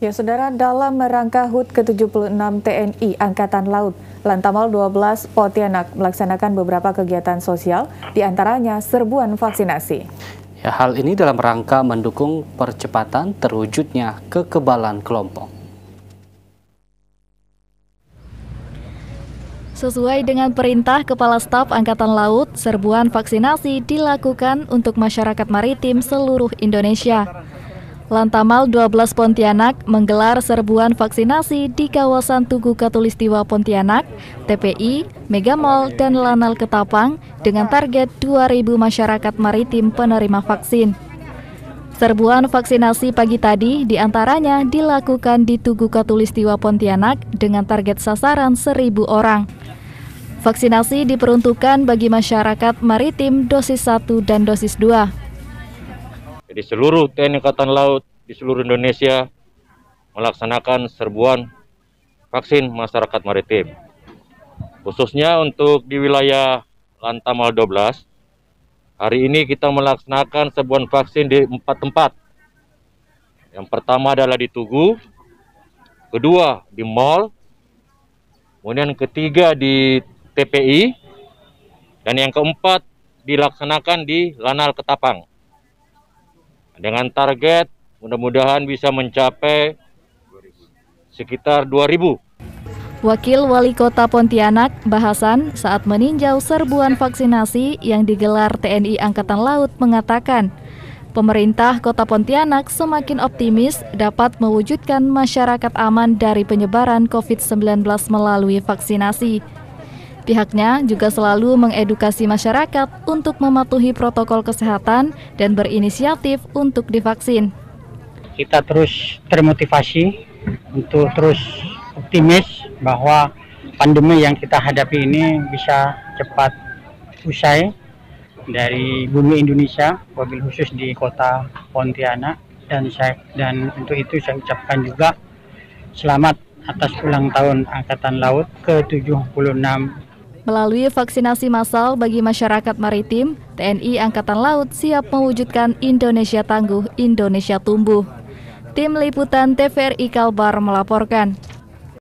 Ya, Saudara, dalam rangka HUT ke-76 TNI Angkatan Laut, Lantamal 12 Pontianak melaksanakan beberapa kegiatan sosial, diantaranya serbuan vaksinasi. Ya, hal ini dalam rangka mendukung percepatan terwujudnya kekebalan kelompok. Sesuai dengan perintah Kepala Staf Angkatan Laut, serbuan vaksinasi dilakukan untuk masyarakat maritim seluruh Indonesia. Lantamal 12 Pontianak menggelar serbuan vaksinasi di kawasan Tugu Katulistiwa Pontianak, TPI, Mega Mall, dan Lanal Ketapang dengan target 2.000 masyarakat maritim penerima vaksin. Serbuan vaksinasi pagi tadi diantaranya dilakukan di Tugu Katulistiwa Pontianak dengan target sasaran 1.000 orang. Vaksinasi diperuntukkan bagi masyarakat maritim dosis 1 dan dosis 2. Jadi seluruh TNI Angkatan Laut di seluruh Indonesia melaksanakan serbuan vaksin masyarakat maritim. Khususnya untuk di wilayah Lantamal 12, hari ini kita melaksanakan serbuan vaksin di 4 tempat. Yang pertama adalah di Tugu, kedua di Mall, kemudian ketiga di TPI, dan yang keempat dilaksanakan di Lanal Ketapang. Dengan target mudah-mudahan bisa mencapai sekitar 2.000. Wakil Wali Kota Pontianak, Bahasan, saat meninjau serbuan vaksinasi yang digelar TNI Angkatan Laut mengatakan, pemerintah Kota Pontianak semakin optimis dapat mewujudkan masyarakat aman dari penyebaran COVID-19 melalui vaksinasi. Pihaknya juga selalu mengedukasi masyarakat untuk mematuhi protokol kesehatan dan berinisiatif untuk divaksin. Kita terus termotivasi untuk terus optimis bahwa pandemi yang kita hadapi ini bisa cepat usai dari bumi Indonesia, wabil khusus di kota Pontianak, dan untuk itu saya ucapkan juga selamat atas ulang tahun Angkatan Laut ke-76. Melalui vaksinasi massal bagi masyarakat maritim, TNI Angkatan Laut siap mewujudkan Indonesia tangguh, Indonesia tumbuh. Tim Liputan TVRI Kalbar melaporkan.